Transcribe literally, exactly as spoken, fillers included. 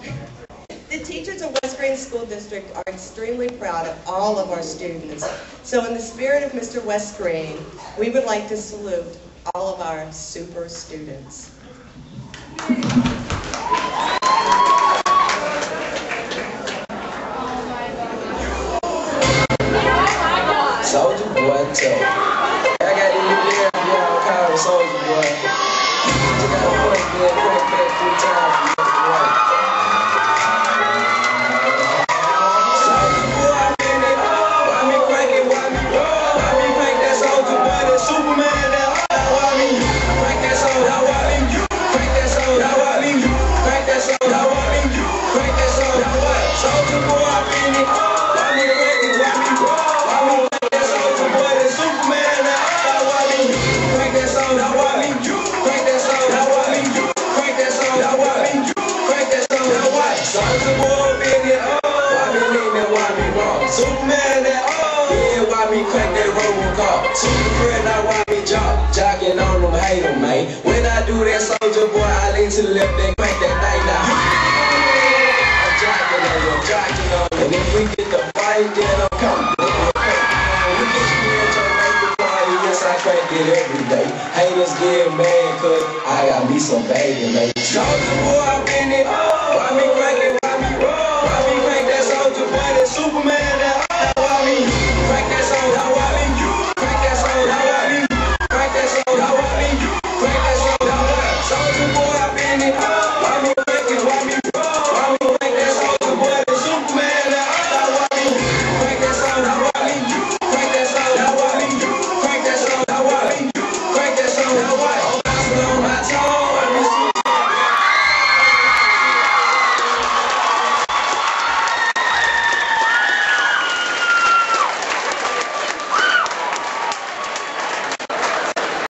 The teachers of West Greene School District are extremely proud of all of our students. So in the spirit of Mister West Greene, we would like to salute all of our super students. Soulja Boy, tell. I got these new lyrics, y'all call him Soulja Boy. Just got a point there, point back three times. Soulja Boy, I mean it. Why me crank it, why me roll? Why me crank that Soulja Boy, that Superman, that hard? Why me you? Crank that Soulja, why me you? Crank that Soulja, why me you? Crank that Soulja, why me you? Crank that Soulja, what? Soulja Boy, I mean it. Why me crank it, why me roll? Why me Soulja Boy, baby, oh, why me leaning, why me wrong? Superman, that oh, yeah, why me crack that Robocop? Super now why me jump? Jogging on them, hate them, man. When I do that, Soulja Boy, I lean to the left and crank that thing down. I'm jogging on you, I'm jogging on you. And if we get the fight, then I'm coming. We get you in your make party, yes, I crank it every day. Haters get mad, cause I got me some baby, man. Soulja Boy,